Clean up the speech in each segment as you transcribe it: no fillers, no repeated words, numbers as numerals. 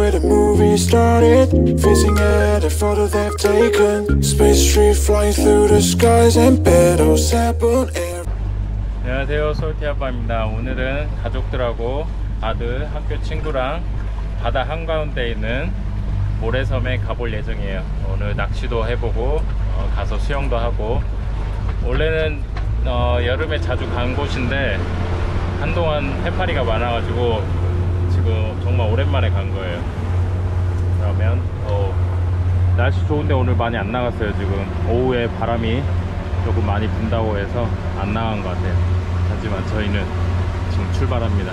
where the movie started, facing at a photo they've taken. Space tree flying through the skies and petals happen air. 안녕하세요, 솔티아빠입니다. 오늘은 가족들하고 아들, 학교 친구랑 바다 한가운데 있는 모래섬에 가볼 예정이에요. 오늘 낚시도 해보고 가서 수영도 하고. 원래는 여름에 자주 간 곳인데 한동안 해파리가 많아가지고 지금 정말 오랜만에 간 거예요. 그러면 날씨 좋은데 오늘 많이 안 나갔어요. 지금 오후에 바람이 조금 많이 분다고 해서 안 나간 것 같아요. 하지만 저희는 지금 출발합니다.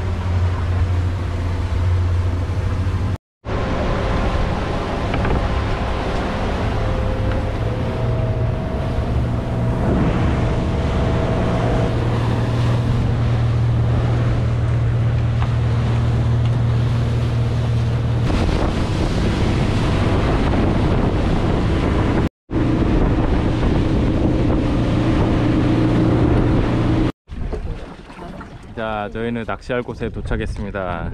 자, 저희는 낚시할 곳에 도착했습니다.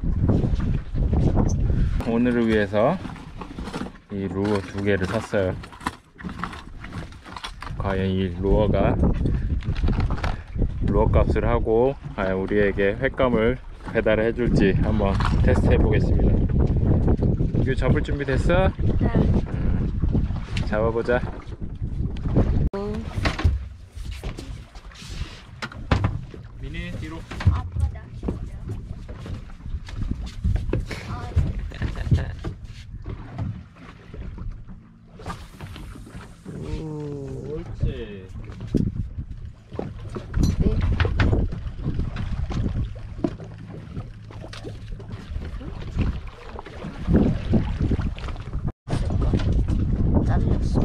오늘을 위해서 이 루어 2개를 샀어요. 과연 이 루어 값을 하고 과연 우리에게 횟감을 배달을 해줄지 한번 테스트 해보겠습니다. 이거 잡을 준비 됐어? 네. 잡아보자. 미니 뒤로. 아빠다. 오, 옳지. 네. 잘렸어.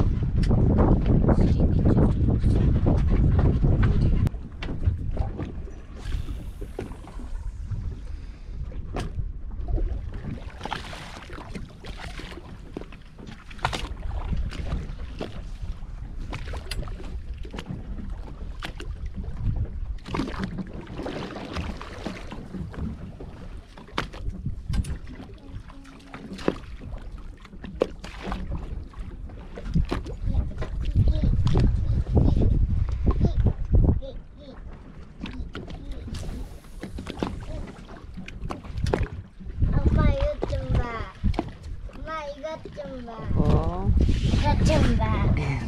이것 좀 봐.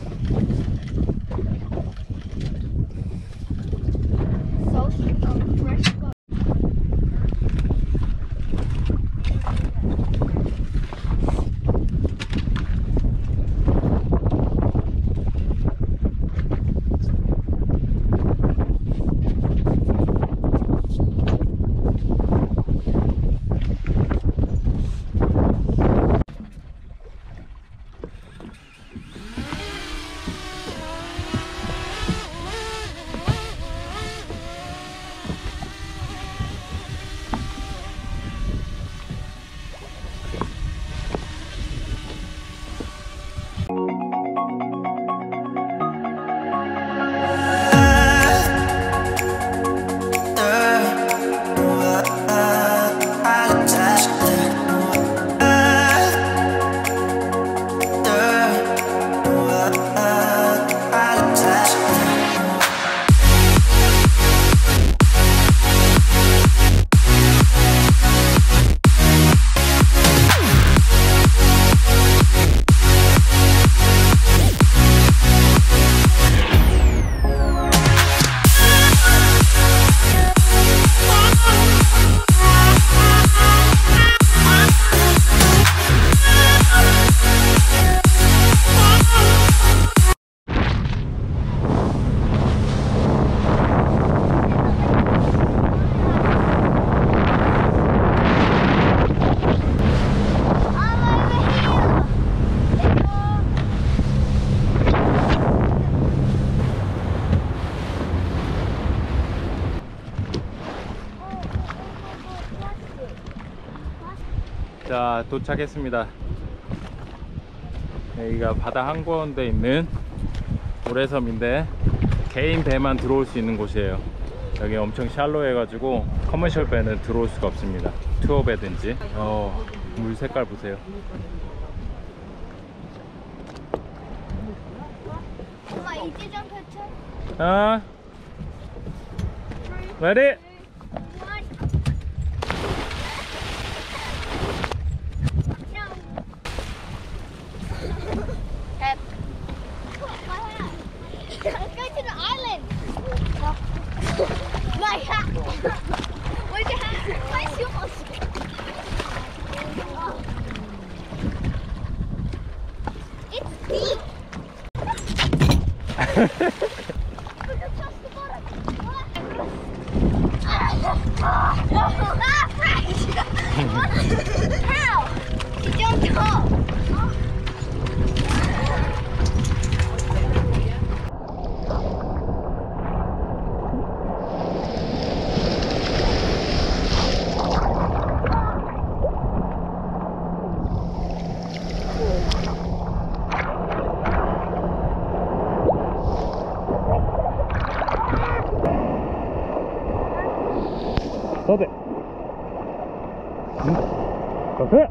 자, 도착했습니다. 여기가 바다 한가운데 있는 모래섬인데 개인 배만 들어올 수 있는 곳이에요. 여기 엄청 샬로해 가지고 커머셜 배는 들어올 수가 없습니다. 투어 배든지. 물 색깔 보세요. 엄마 이제 좀 펼쳐. 아, ready? Let's go to the island. My hat. Where's your hat? Where's yours? It's deep. Look across the bottom. Ah, Frank! How? She jumped off. 서대. 서대.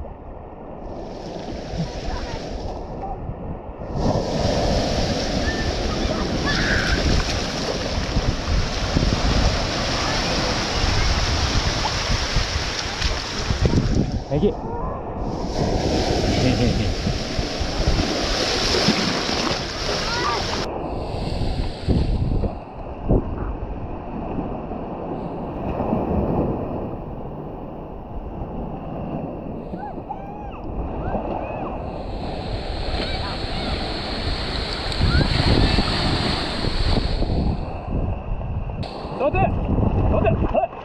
애기. 서대. 서대.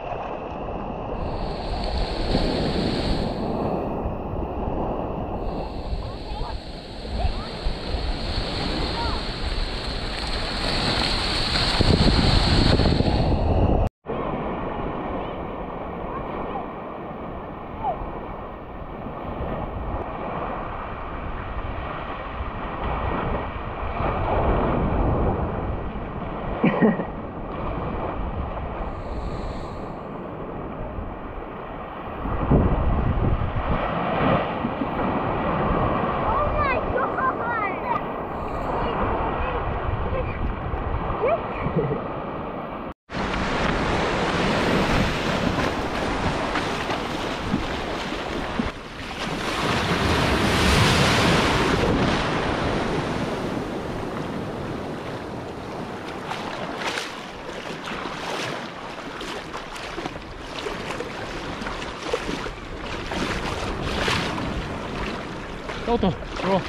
또 들어와.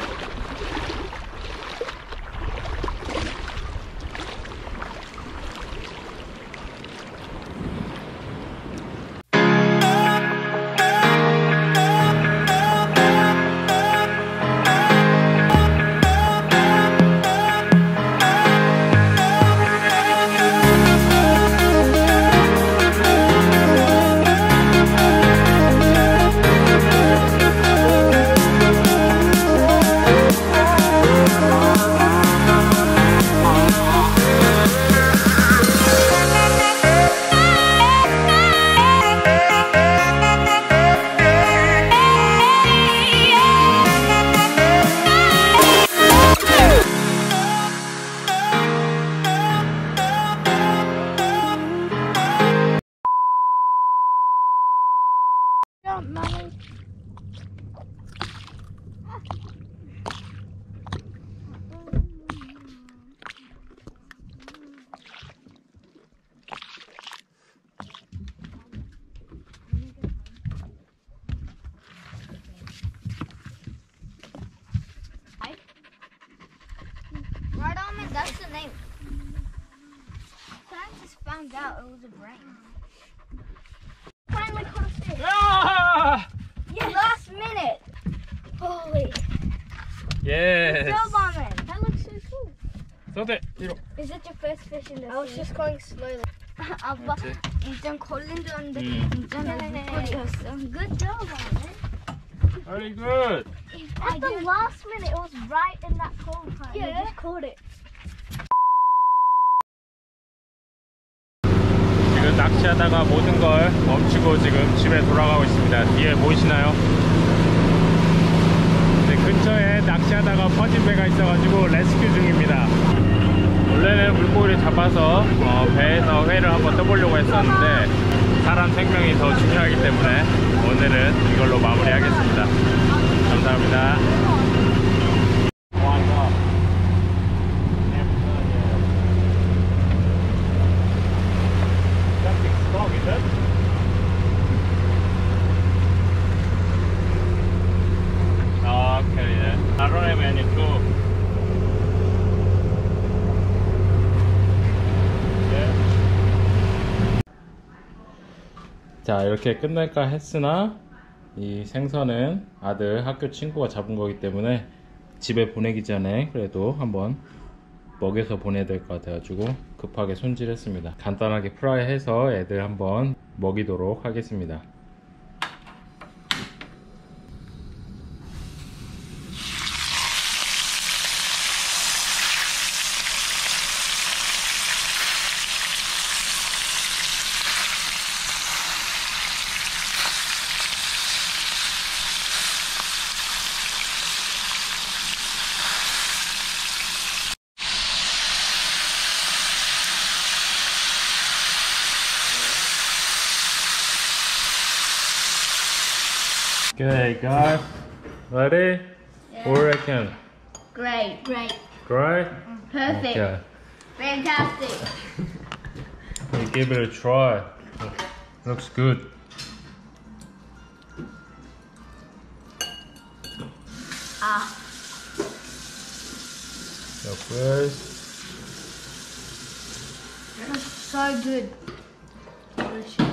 Mommy. Right on it, that's the name. I just found out it was a brain. Finally caught a fish. 아! Yes. Last minute. Holy. Yes. Good job, Armin. That looks so cool. 서대. 뒤로. Is it your first fish in the sea? I was just going slowly. 아빠 일단 걸린 줄 알았는데 괜찮아. 물고기였어. Good job, Armin. Very good. At the last minute, it was right in that cold time. Yeah. You just caught it. 지금 낚시하다가 모든 걸 멈추고 지금 집에 돌아가고 있습니다. 뒤에 보이시나요? 네, 근처에 낚시하다가 퍼진 배가 있어가지고 레스큐 중입니다. 원래는 물고기를 잡아서 배에서 회를 한번 떠보려고 했었는데 사람 생명이 더 중요하기 때문에 오늘은 이걸로 마무리하겠습니다. 감사합니다. I don't have any clue. 자, 이렇게 끝낼까 했으나 이 생선은 아들 학교 친구가 잡은 거기 때문에 집에 보내기 전에 그래도 한번 먹여서 보내야 될 것 같아가지고 급하게 손질했습니다. 간단하게 프라이해서 애들 한번 먹이도록 하겠습니다. Okay, guys, ready? Yeah. What do you reckon? Great. Great. Great? Perfect. Okay, Fantastic. we give it a try. Looks good. Ah. So first, That's so good. Delicious.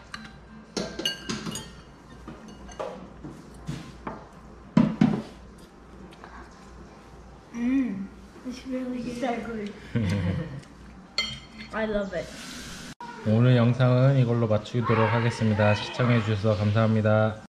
It's really good. So good. I love it. 오늘 영상은 이걸로 마치도록 하겠습니다. 시청해 주셔서 감사합니다.